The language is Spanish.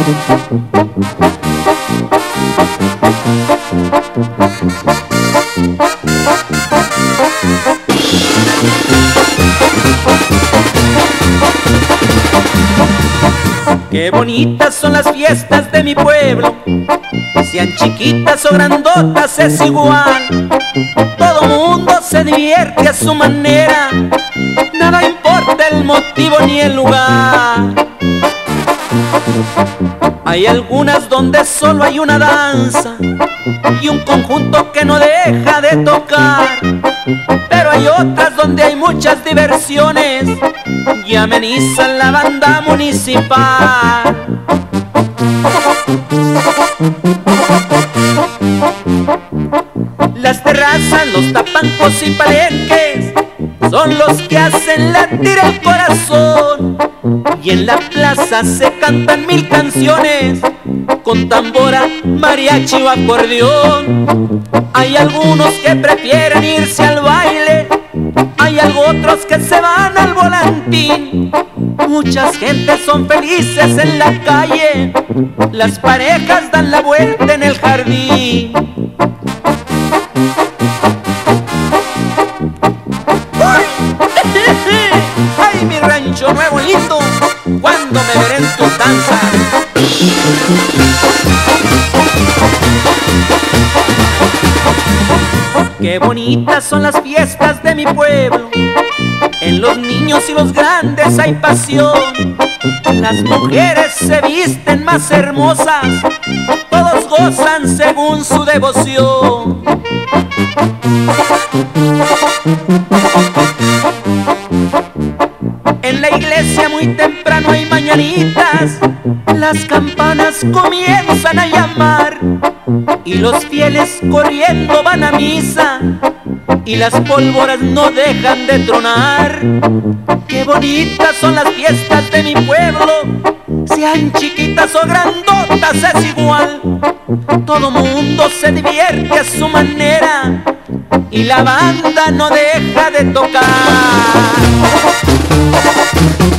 Qué bonitas son las fiestas de mi pueblo, sean chiquitas o grandotas es igual. Todo mundo se divierte a su manera, nada importa el motivo ni el lugar. Hay algunas donde solo hay una danza y un conjunto que no deja de tocar, pero hay otras donde hay muchas diversiones y amenizan la banda municipal. Las terrazas, los tapancos y palenques son los que hacen latir el corazón, y en la plaza se cantan 1000 canciones con tambora, mariachi o acordeón. Hay algunos que prefieren irse al baile, hay otros que se van al volantín. Muchas gentes son felices en la calle, las parejas dan la vuelta en el jardín. ¡Ay, mi rancho nuevo lindo! ¿Cuándo me veré en tus danzas? Qué bonitas son las fiestas de mi pueblo, en los niños y los grandes hay pasión. Las mujeres se visten más hermosas, todos gozan según su devoción. En la iglesia muy temprano hay mañanitas, las campanas comienzan a llamar y los fieles corriendo van a misa y las pólvoras no dejan de tronar. Qué bonitas son las fiestas de mi pueblo, sean chiquitas o grandotas es igual. Todo mundo se divierte a su manera y la banda no deja de tocar.